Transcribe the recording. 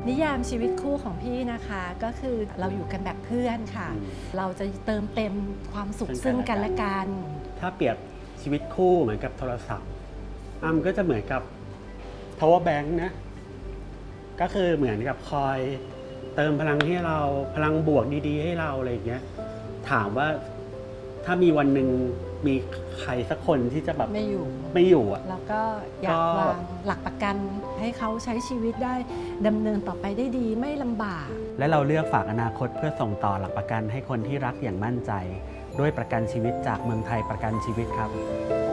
นิยามชีวิตคู่ของพี่นะคะก็คือเราอยู่กันแบบเพื่อนค่ะ เราจะเติมเต็มความสุขซึ่งกันและกันถ้าเปรียบชีวิตคู่เหมือนกับโทรศัพท์ก็จะเหมือนกับ power bank นะก็คือเหมือนกับคอยเติมพลังให้เราพลังบวกดีๆให้เราอะไรอย่างเงี้ยถามว่าถ้ามีวันหนึ่งมีใครสักคนที่จะแบบไม่อยู่อ่ะแล้วก็อยากวางหลักประกันให้เขาใช้ชีวิตได้ดำเนินต่อไปได้ดีไม่ลำบากและเราเลือกฝากอนาคตเพื่อส่งต่อหลักประกันให้คนที่รักอย่างมั่นใจด้วยประกันชีวิตจากเมืองไทยประกันชีวิตครับ